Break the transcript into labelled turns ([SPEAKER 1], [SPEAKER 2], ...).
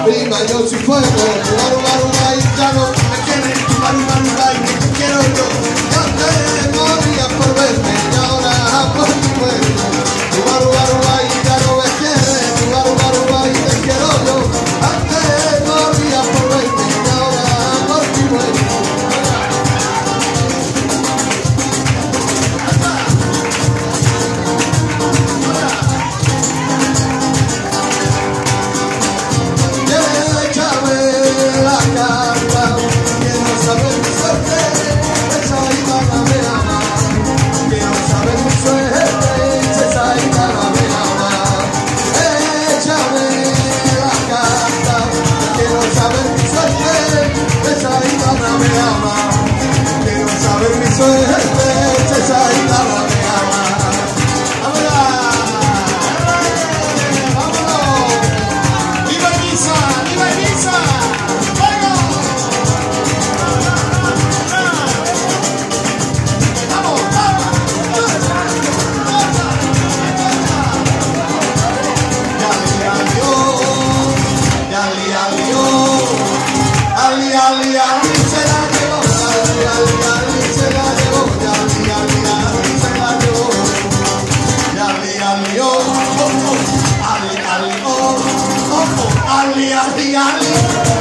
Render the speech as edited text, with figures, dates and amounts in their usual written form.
[SPEAKER 1] Prima, yo soy fuego, Uruguay, ya no me quieres, Uruguay, te quiero yo. Yo te moría por verme y ahora por ti muero. Uruguay, ya no me quieres, Uruguay, te quiero yo. Antes moría por verme y ahora por ti muero. Ali, ali, ali.